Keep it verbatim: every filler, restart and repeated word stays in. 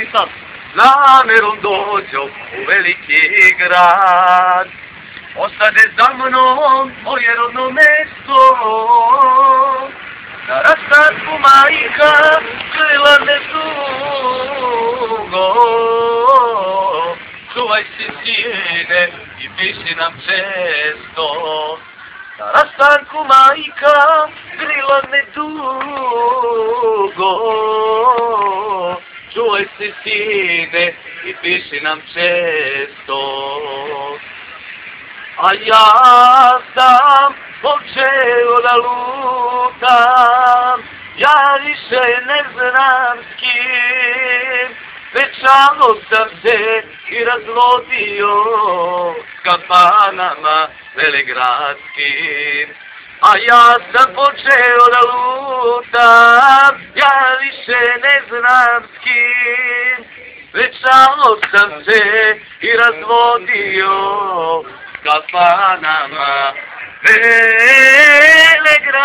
sam namjerom dođo u veliki grad. Ostade za mnom moje rodno mesto, na rastanku majka krila me dugo. Čuvaj si sine i piši nam često, na rastanku majka krila me dugo. Čuvaj si sine i piši nam često. A ja sam počeo da lutam, ja više ne znam s kim. Večalo sam se i razvodio s kafanama velegradskim. A ja sam počeo da lutam, ja više ne znam s kim. Večalo sam se i razvodio s kafanama velegradskim.